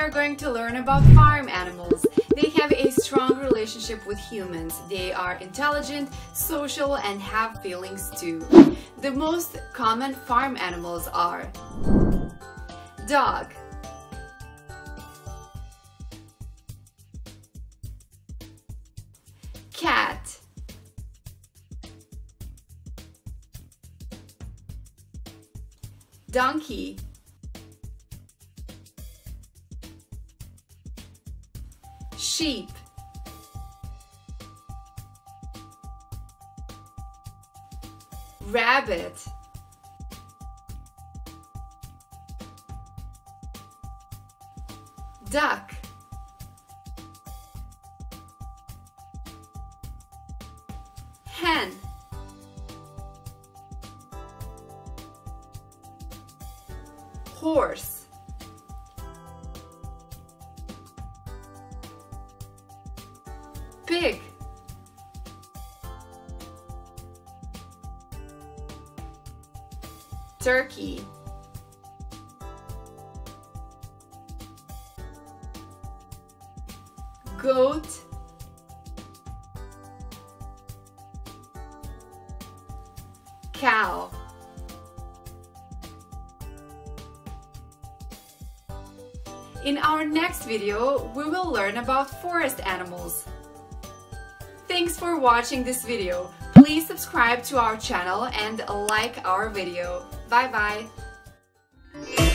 are going to learn about farm animals. They have a strong relationship with humans. They are intelligent, social, and have feelings too. The most common farm animals are dog, cat, donkey, sheep, rabbit, duck, hen, horse, pig, turkey, goat, cow. In our next video, we will learn about forest animals. Thanks for watching this video. Please subscribe to our channel and like our video. Bye bye!